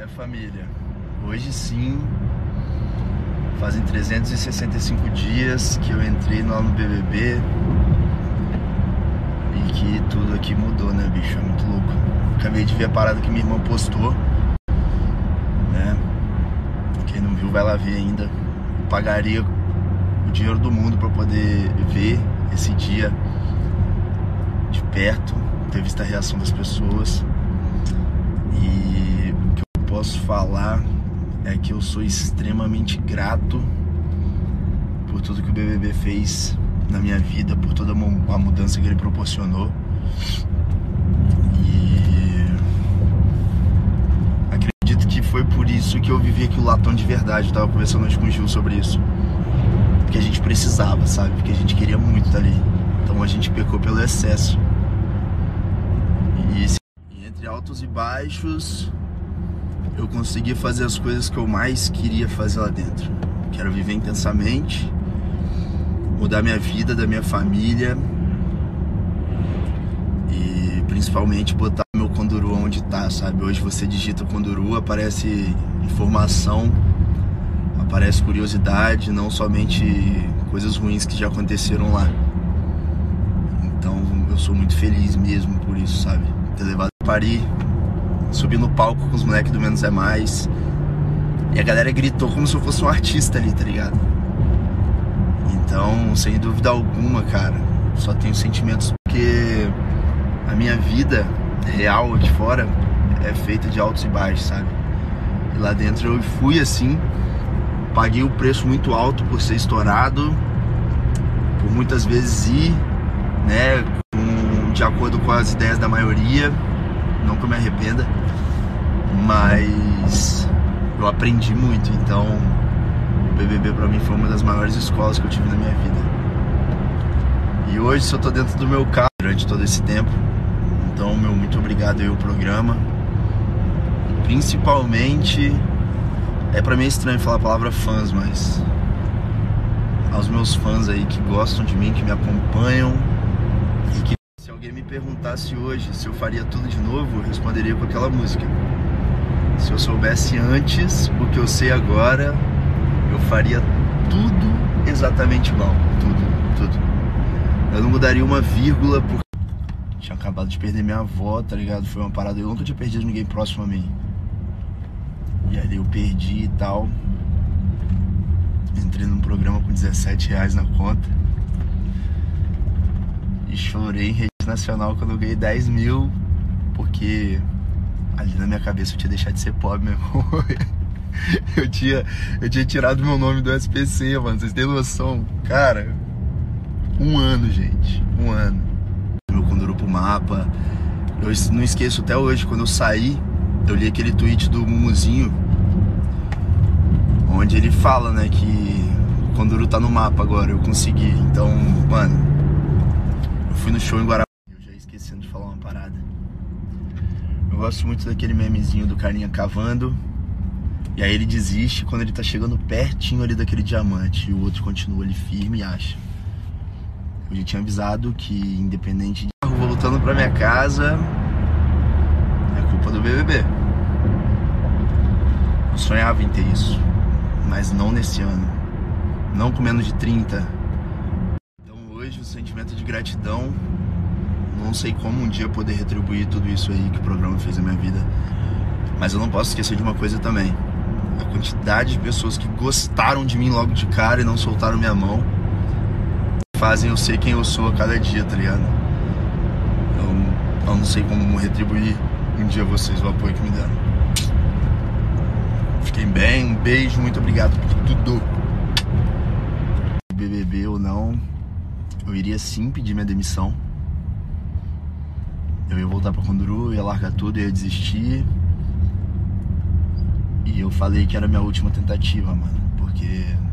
Família, hoje sim fazem 365 dias que eu entrei no BBB e que tudo aqui mudou, né, bicho? É muito louco. Acabei de ver a parada que minha irmã postou, né? Quem não viu vai lá ver ainda. Eu pagaria o dinheiro do mundo pra poder ver esse dia de perto, ter visto a reação das pessoas. E o que eu posso falar é que eu sou extremamente grato por tudo que o BBB fez na minha vida, por toda a mudança que ele proporcionou. E acredito que foi por isso que eu vivi aquilo lá tão de verdade. Eu tava conversando hoje com o Gil sobre isso, porque a gente precisava, sabe? Porque a gente queria muito estar ali. Então a gente pecou pelo excesso. E entre altos e baixos, eu consegui fazer as coisas que eu mais queria fazer lá dentro. Quero viver intensamente, mudar minha vida, da minha família e principalmente botar meu Conduru onde tá, sabe? Hoje você digita Conduru, aparece informação, aparece curiosidade, não somente coisas ruins que já aconteceram lá. Então eu sou muito feliz mesmo por isso, sabe? Ter levado a Paris, subi no palco com os moleques do Menos é Mais e a galera gritou como se eu fosse um artista ali, tá ligado? Então, sem dúvida alguma, cara, só tenho sentimentos, porque a minha vida real aqui fora é feita de altos e baixos, sabe? E lá dentro eu fui assim, paguei o preço muito alto por ser estourado, por muitas vezes ir, né, de acordo com as ideias da maioria. Não que eu me arrependa, mas eu aprendi muito. Então o BBB pra mim foi uma das maiores escolas que eu tive na minha vida. E hoje, se eu tô dentro do meu carro durante todo esse tempo, então meu muito obrigado aí ao programa. Principalmente, pra mim é estranho falar a palavra fãs, mas aos meus fãs aí que gostam de mim, que me acompanham. E que, se alguém me perguntasse hoje se eu faria tudo de novo, eu responderia com aquela música. Se eu soubesse antes o que eu sei agora, eu faria tudo exatamente igual. Tudo. Eu não mudaria uma vírgula, porque tinha acabado de perder minha avó, tá ligado? Foi uma parada, eu nunca tinha perdido ninguém próximo a mim. E ali eu perdi e tal. Entrei num programa com R$17 na conta e chorei em rede nacional quando eu ganhei 10 mil, porque ali na minha cabeça eu tinha deixado de ser pobre, meu irmão. Eu tinha tirado meu nome do SPC, mano, vocês têm noção? Cara, 1 ano, gente, 1 ano. Meu Conduru pro mapa. Eu não esqueço até hoje, quando eu saí, eu li aquele tweet do Mumuzinho, onde ele fala, né, que o Conduru tá no mapa agora, eu consegui. Então, mano, eu fui no show em Guarapari, eu já esquecendo de falar uma parada. Eu gosto muito daquele memezinho do carinha cavando, e aí ele desiste quando ele tá chegando pertinho ali daquele diamante, e o outro continua ali firme e acha. Eu já tinha avisado que, independente de carro voltando pra minha casa, é culpa do BBB. Eu sonhava em ter isso, mas não nesse ano, não com menos de 30. Então hoje o sentimento de gratidão, não sei como um dia poder retribuir tudo isso aí que o programa fez na minha vida, mas eu não posso esquecer de uma coisa também: a quantidade de pessoas que gostaram de mim logo de cara e não soltaram minha mão, fazem eu ser quem eu sou a cada dia, tá ligado? Eu não sei como retribuir um dia vocês o apoio que me deram. Fiquem bem, um beijo, muito obrigado por tudo. BBB ou não, eu iria sim pedir minha demissão. Eu ia voltar pra Conduru, ia largar tudo, ia desistir. E eu falei que era a minha última tentativa, mano, porque